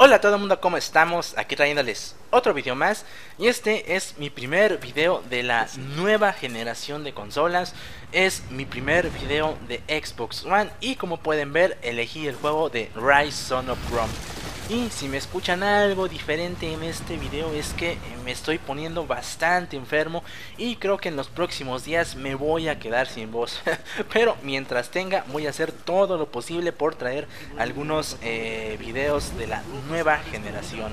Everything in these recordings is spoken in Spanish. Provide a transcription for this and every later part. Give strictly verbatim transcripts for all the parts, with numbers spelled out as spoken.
Hola a todo el mundo, ¿cómo estamos? Aquí trayéndoles otro video más. Y este es mi primer video de la nueva generación de consolas. Es mi primer video de Xbox One. Y como pueden ver, elegí el juego de Rise Son of Rome. Y si me escuchan algo diferente en este video es que me estoy poniendo bastante enfermo y creo que en los próximos días me voy a quedar sin voz. Pero mientras tenga voy a hacer todo lo posible por traer algunos eh, videos de la nueva generación.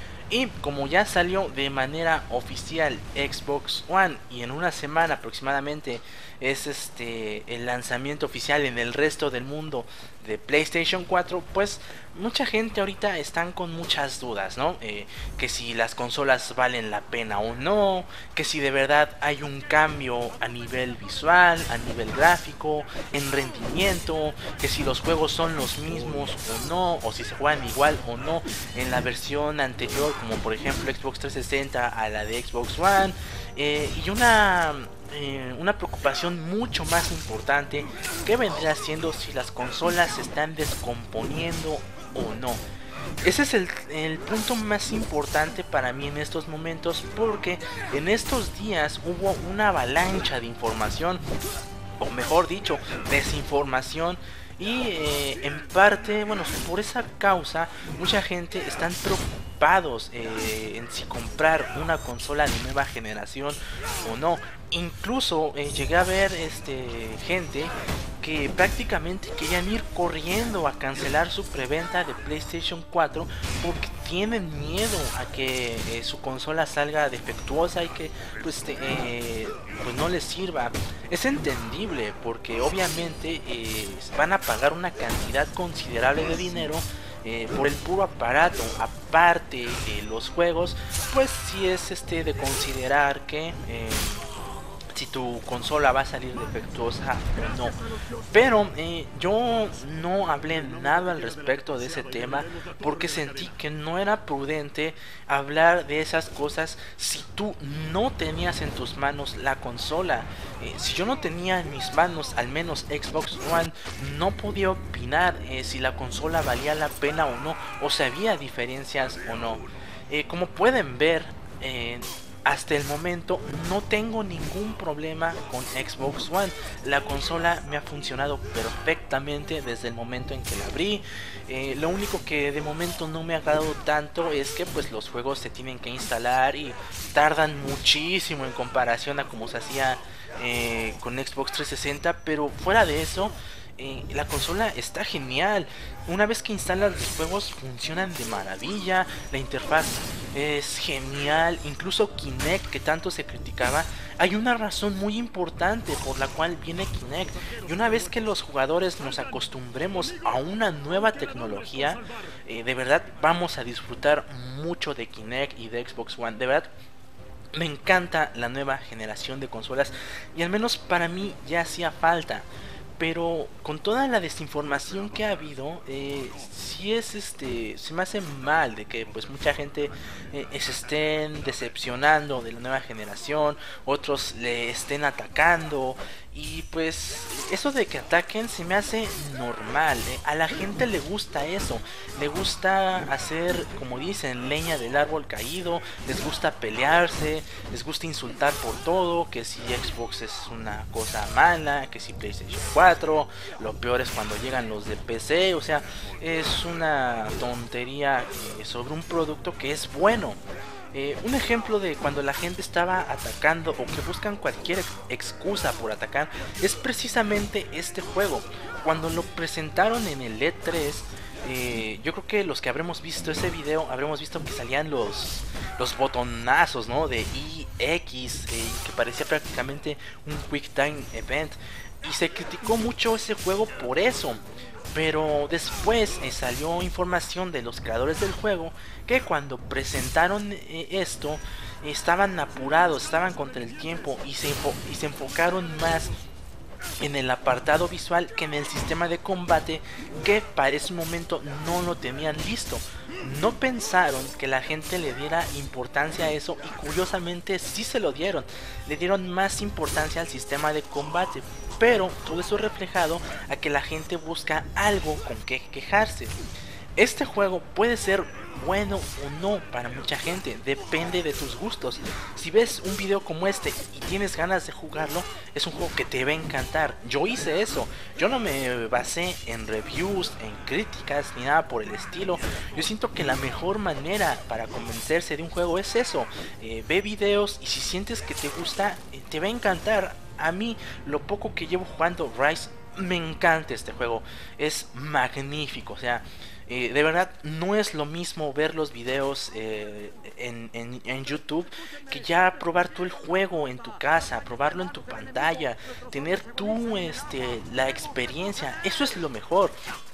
Y como ya salió de manera oficial Xbox One y en una semana aproximadamente es este el lanzamiento oficial en el resto del mundo de PlayStation cuatro, pues mucha gente ahorita están con muchas dudas, ¿no? Eh, que si las consolas valen la pena o no, que si de verdad hay un cambio a nivel visual, a nivel gráfico, en rendimiento, que si los juegos son los mismos o no, o si se juegan igual o no en la versión anterior, como por ejemplo Xbox trescientos sesenta a la de Xbox One, eh, y una... Eh, una preocupación mucho más importante que vendría siendo si las consolas se están descomponiendo o no. Ese es el, el punto más importante para mí en estos momentos, porque en estos días hubo una avalancha de información, o mejor dicho, desinformación. Y eh, en parte, bueno, por esa causa, mucha gente están preocupados eh, en si comprar una consola de nueva generación o no. Incluso eh, llegué a ver este, gente que prácticamente querían ir corriendo a cancelar su preventa de PlayStation cuatro porque tienen miedo a que eh, su consola salga defectuosa y que pues, eh, pues no les sirva. Es entendible porque obviamente eh, van a pagar una cantidad considerable de dinero eh, por el puro aparato. Aparte de eh, los juegos, pues sí es este de considerar que eh, si tu consola va a salir defectuosa o no. Pero eh, yo no hablé nada al respecto de ese tema porque sentí que no era prudente hablar de esas cosas si tú no tenías en tus manos la consola. Eh, si yo no tenía en mis manos al menos Xbox One, no podía opinar eh, si la consola valía la pena o no, o si había diferencias o no. Eh, como pueden ver, eh, hasta el momento no tengo ningún problema con Xbox One. La consola me ha funcionado perfectamente desde el momento en que la abrí. Eh, lo único que de momento no me ha agradado tanto es que pues los juegos se tienen que instalar y tardan muchísimo en comparación a como se hacía eh, con Xbox trescientos sesenta. Pero fuera de eso, Eh, la consola está genial. Una vez que instalas los juegos funcionan de maravilla. La interfaz es genial. Incluso Kinect, que tanto se criticaba, hay una razón muy importante por la cual viene Kinect. Y una vez que los jugadores nos acostumbremos a una nueva tecnología, eh, de verdad vamos a disfrutar mucho de Kinect y de Xbox One. De verdad me encanta la nueva generación de consolas y al menos para mí ya hacía falta. Pero con toda la desinformación que ha habido, eh, sí es este, se me hace mal de que pues mucha gente eh, se estén decepcionando de la nueva generación, otros le estén atacando. Y pues eso de que ataquen se me hace normal, ¿eh? A la gente le gusta eso, le gusta hacer, como dicen, leña del árbol caído, les gusta pelearse, les gusta insultar por todo, que si Xbox es una cosa mala, que si PlayStation cuatro, lo peor es cuando llegan los de P C, o sea, es una tontería eh, sobre un producto que es bueno. Eh, un ejemplo de cuando la gente estaba atacando o que buscan cualquier ex excusa por atacar es precisamente este juego. Cuando lo presentaron en el E tres, eh, yo creo que los que habremos visto ese video habremos visto que salían los, los botonazos, ¿no? De E X, eh, que parecía prácticamente un Quick Time Event. Y se criticó mucho ese juego por eso. Pero después eh, salió información de los creadores del juego que cuando presentaron eh, esto eh, estaban apurados, estaban contra el tiempo y se, y se enfocaron más en el apartado visual que en el sistema de combate, que para ese momento no lo tenían listo. No pensaron que la gente le diera importancia a eso y curiosamente sí se lo dieron. Le dieron más importancia al sistema de combate, pero todo eso reflejado a que la gente busca algo con que quejarse. Este juego puede ser bueno o no para mucha gente, depende de tus gustos. Si ves un video como este y tienes ganas de jugarlo, es un juego que te va a encantar. Yo hice eso, yo no me basé en reviews, en críticas ni nada por el estilo. Yo siento que la mejor manera para convencerse de un juego es eso, eh, ve videos y si sientes que te gusta, eh, te va a encantar. A mí, lo poco que llevo jugando Rise, me encanta este juego, es magnífico, o sea, eh, de verdad no es lo mismo ver los videos eh, en, en, en YouTube que ya probar tú el juego en tu casa, probarlo en tu pantalla, tener tú este, la experiencia, eso es lo mejor.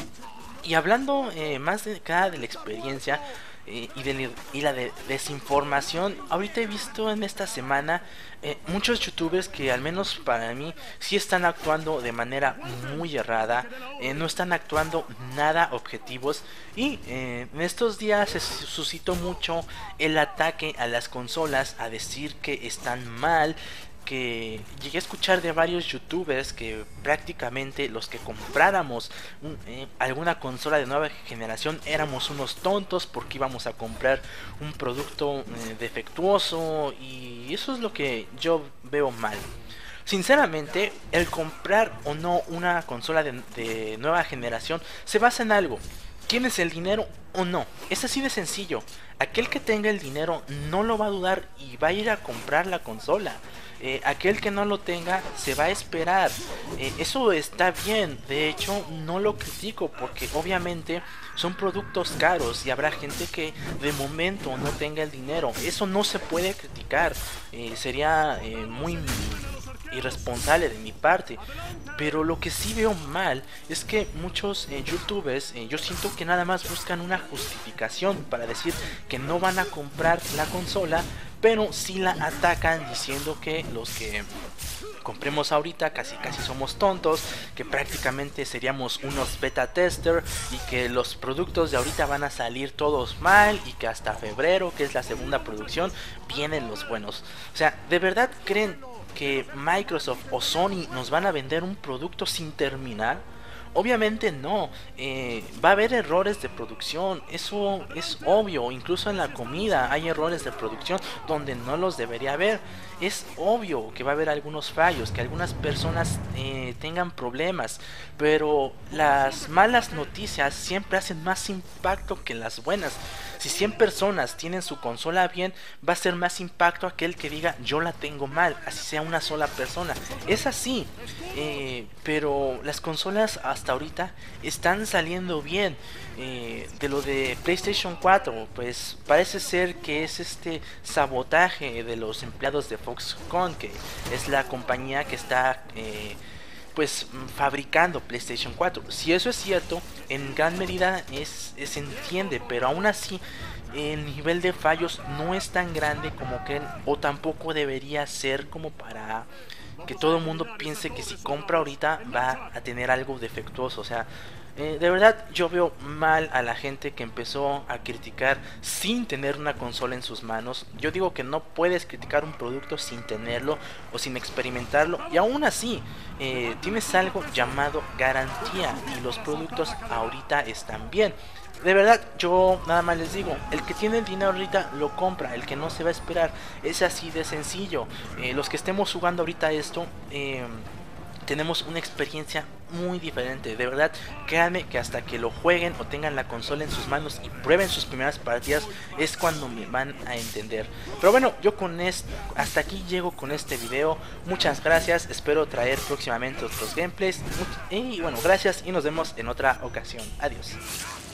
Y hablando eh, más de cada de la experiencia eh, y, de, y la de desinformación, ahorita he visto en esta semana eh, muchos youtubers que al menos para mí sí están actuando de manera muy errada, eh, no están actuando nada objetivos y eh, en estos días se suscitó mucho el ataque a las consolas, a decir que están mal, que llegué a escuchar de varios youtubers que prácticamente los que compráramos un, eh, alguna consola de nueva generación éramos unos tontos porque íbamos a comprar un producto eh, defectuoso, y eso es lo que yo veo mal. Sinceramente, el comprar o no una consola de, de nueva generación se basa en algo: ¿tienes el dinero o no? Es así de sencillo. Aquel que tenga el dinero no lo va a dudar y va a ir a comprar la consola. Eh, aquel que no lo tenga se va a esperar. Eh, eso está bien, de hecho no lo critico porque obviamente son productos caros y habrá gente que de momento no tenga el dinero. Eso no se puede criticar, eh, sería eh, muy irresponsable de mi parte. Pero lo que sí veo mal es que muchos eh, youtubers, eh, yo siento que nada más buscan una justificación para decir que no van a comprar la consola, pero sí la atacan diciendo que los que compremos ahorita casi casi somos tontos, que prácticamente seríamos unos beta tester y que los productos de ahorita van a salir todos mal y que hasta febrero, que es la segunda producción, vienen los buenos. O sea, ¿de verdad creen que Microsoft o Sony nos van a vender un producto sin terminar? Obviamente no, eh, va a haber errores de producción, eso es obvio. Incluso en la comida hay errores de producción donde no los debería haber. Es obvio que va a haber algunos fallos, que algunas personas eh, tengan problemas, pero las malas noticias siempre hacen más impacto que las buenas. Si cien personas tienen su consola bien, va a ser más impacto aquel que diga yo la tengo mal, así sea una sola persona. Es así, eh, pero las consolas hasta ahorita están saliendo bien. Eh, de lo de PlayStation cuatro, pues parece ser que es este sabotaje de los empleados de Foxconn, que es la compañía que está eh, pues fabricando PlayStation cuatro. Si eso es cierto, en gran medida es, se entiende, pero aún así el nivel de fallos no es tan grande como que, o tampoco debería ser como para que todo el mundo piense que si compra ahorita va a tener algo defectuoso. O sea, eh, de verdad yo veo mal a la gente que empezó a criticar sin tener una consola en sus manos. Yo digo que no puedes criticar un producto sin tenerlo o sin experimentarlo, y aún así eh, tienes algo llamado garantía y los productos ahorita están bien. De verdad, yo nada más les digo, el que tiene el dinero ahorita lo compra, el que no se va a esperar. Es así de sencillo. Eh, los que estemos jugando ahorita esto, eh, tenemos una experiencia muy diferente. De verdad, créanme que hasta que lo jueguen o tengan la consola en sus manos y prueben sus primeras partidas es cuando me van a entender. Pero bueno, yo con esto, hasta aquí llego con este video. Muchas gracias, espero traer próximamente otros gameplays. Y bueno, gracias y nos vemos en otra ocasión. Adiós.